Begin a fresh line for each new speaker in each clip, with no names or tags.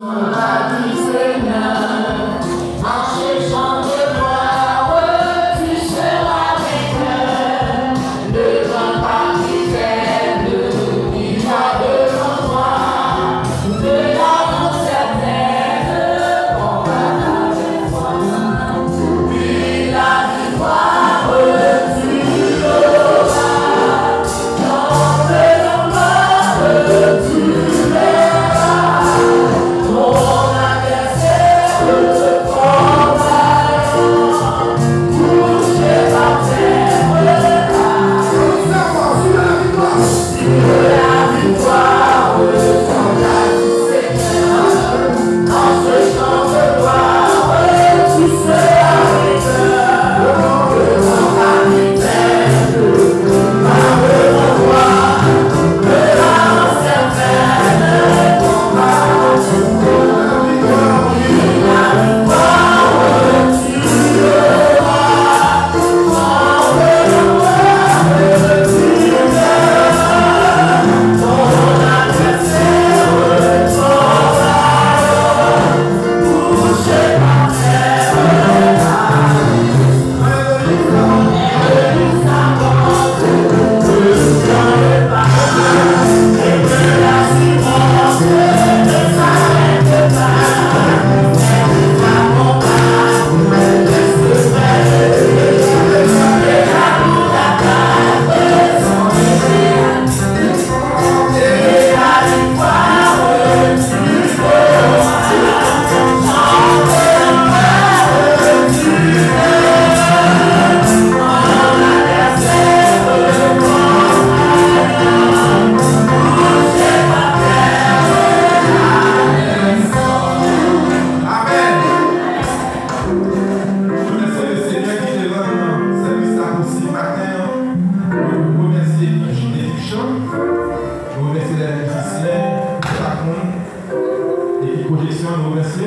nous remercier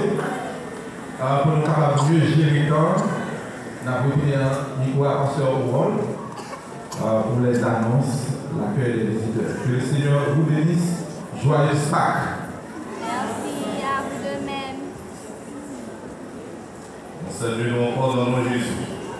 pour nous capables de mieux gérer le temps. Nous avons pris un micro à passer au rôle pour les annonces, l'accueil des visiteurs. Que le Seigneur vous bénisse. Joyeuse Pâques.
Merci à vous de même.
On salue nous encore dans le nom de Jésus.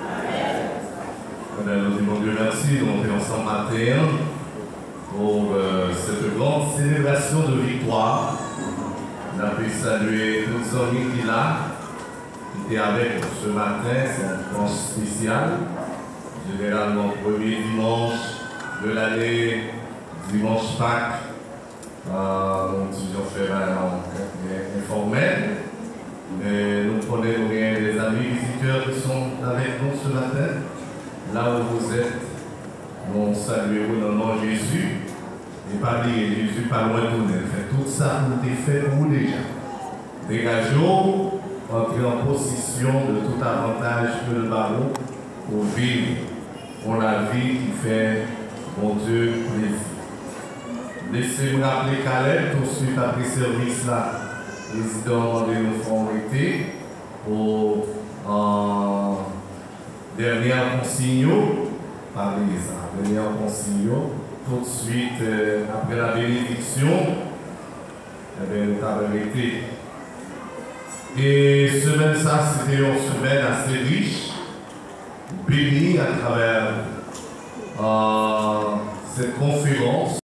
Nous disons Dieu merci, nous sommes ensemble matin pour cette grande célébration de victoire. On a pu saluer tous les amis qui là, qui étaient avec nous ce matin, c'est un temps spécial. Généralement, premier dimanche de l'année, dimanche Pâques, nous disons faire un informel. Mais nous prenons bien des amis visiteurs qui sont avec nous ce matin. Là où vous êtes, nous saluons dans le nom de Jésus. Et pas dire Jésus pas loin de nous. Fait tout ça pour te faire vous déjà. Dégageons, entrez en possession de tout avantage que le baron pour vivre pour la vie qui fait mon Dieu plaisir. Laissez-moi rappeler Caleb tout de suite après ce service là. Président de nos formalités pour dernière consigne, par les dernière consigne, tout de suite après la bénédiction, nous avons été. Et semaine ça, c'était une semaine assez riche, bénie à travers cette conférence.